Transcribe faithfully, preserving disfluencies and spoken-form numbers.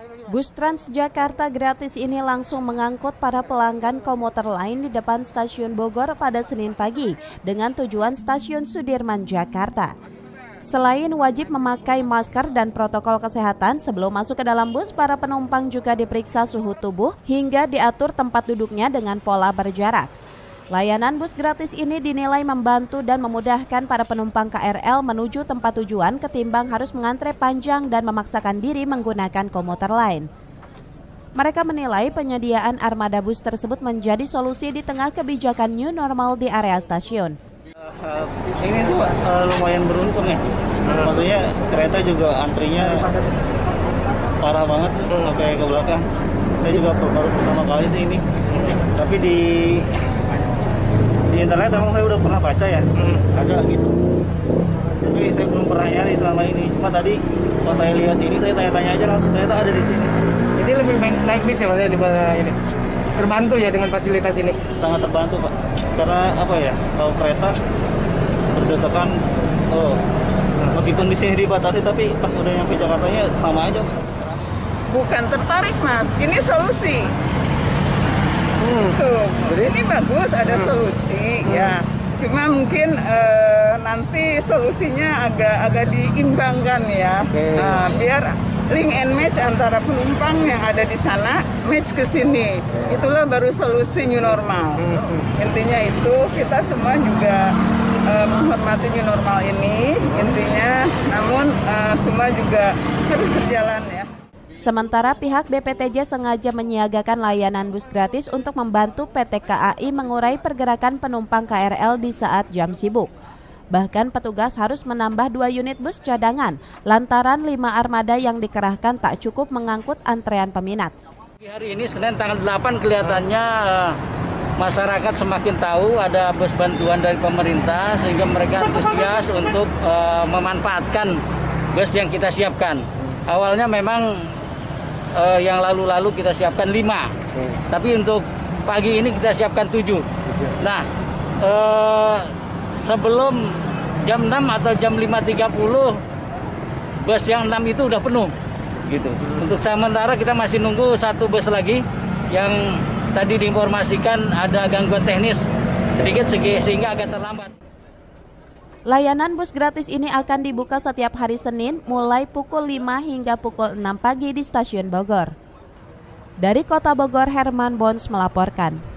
Bus Transjakarta gratis ini langsung mengangkut para pelanggan komuter lain di depan stasiun Bogor pada Senin pagi dengan tujuan stasiun Sudirman, Jakarta. Selain wajib memakai masker dan protokol kesehatan sebelum masuk ke dalam bus, para penumpang juga diperiksa suhu tubuh hingga diatur tempat duduknya dengan pola berjarak. Layanan bus gratis ini dinilai membantu dan memudahkan para penumpang K R L menuju tempat tujuan ketimbang harus mengantre panjang dan memaksakan diri menggunakan komuter lain. Mereka menilai penyediaan armada bus tersebut menjadi solusi di tengah kebijakan new normal di area stasiun. Uh, ini tuh uh, lumayan beruntung ya. Maksudnya kereta juga antrinya parah banget tuh, sampai ke belakang. Saya juga baru pertama kali sih ini. Tapi di di internet emang saya udah pernah baca ya, hmm. ada gitu. Tapi saya belum pernah nyari selama ini. Cuma tadi pas saya lihat ini, saya tanya-tanya aja langsung ternyata ada di sini. Ini lebih naik bis ya maksudnya di mana ini? Terbantu ya dengan fasilitas ini? Sangat terbantu Pak. Karena apa ya, kalau kereta berdasarkan, oh, meskipun di sini dibatasi, tapi pas udah nyampe Jakartanya sama aja. Bukan tertarik Mas, ini solusi. Hmm. Tuh, ini bagus, ada hmm. solusi hmm. ya. Cuma mungkin uh, nanti solusinya agak agak diimbangkan ya, okay. uh, biar link and match antara penumpang yang ada di sana match ke sini. Okay. Itulah baru solusi new normal. Hmm. Intinya itu kita semua juga uh, menghormati new normal ini. Intinya, namun uh, semua juga harus berjalan ya. Sementara pihak B P T J sengaja menyiagakan layanan bus gratis untuk membantu P T K A I mengurai pergerakan penumpang K R L di saat jam sibuk. Bahkan petugas harus menambah dua unit bus cadangan lantaran lima armada yang dikerahkan tak cukup mengangkut antrean peminat. Hari ini Senin tanggal delapan kelihatannya uh, masyarakat semakin tahu ada bus bantuan dari pemerintah sehingga mereka antusias untuk uh, memanfaatkan bus yang kita siapkan. Awalnya memang Uh, yang lalu-lalu kita siapkan lima, hmm. tapi untuk pagi ini kita siapkan tujuh. Nah, uh, sebelum jam enam atau jam lima tiga puluh, bus yang enam itu udah penuh. Gitu. Hmm. Untuk sementara kita masih nunggu satu bus lagi yang tadi diinformasikan ada gangguan teknis sedikit sehingga agak terlambat. Layanan bus gratis ini akan dibuka setiap hari Senin mulai pukul lima hingga pukul enam pagi di stasiun Bogor. Dari Kota Bogor, Herman Bons melaporkan.